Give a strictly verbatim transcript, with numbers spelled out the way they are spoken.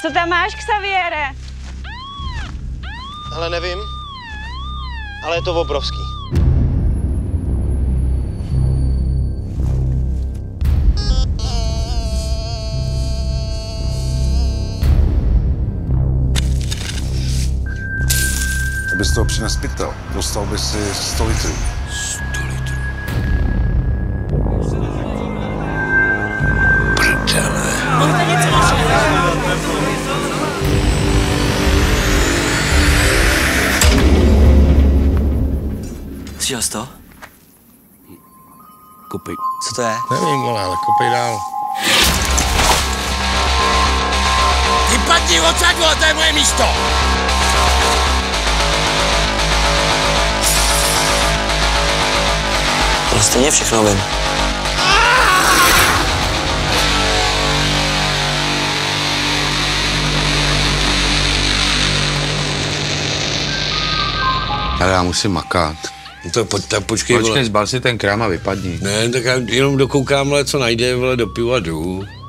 Co tam máš, Xaviere? Ale nevím, ale je to obrovský. Kdyby z toho přines pytel, dostal by si sto litrů. sto litrů. Prdele. Slyšel jsi to? Kopej. Co to je? Nevím, vole, ale kopej dál. Ty padni odsad, vole, to je moje místo! Ale stejně všechno vím. Ale já musím makat. No to pojď, tak počkej, Počkej, vole. zbal si ten krám a vypadni. Ne, tak já jenom dokoukám, vole, co najde, vole, do piva jdu.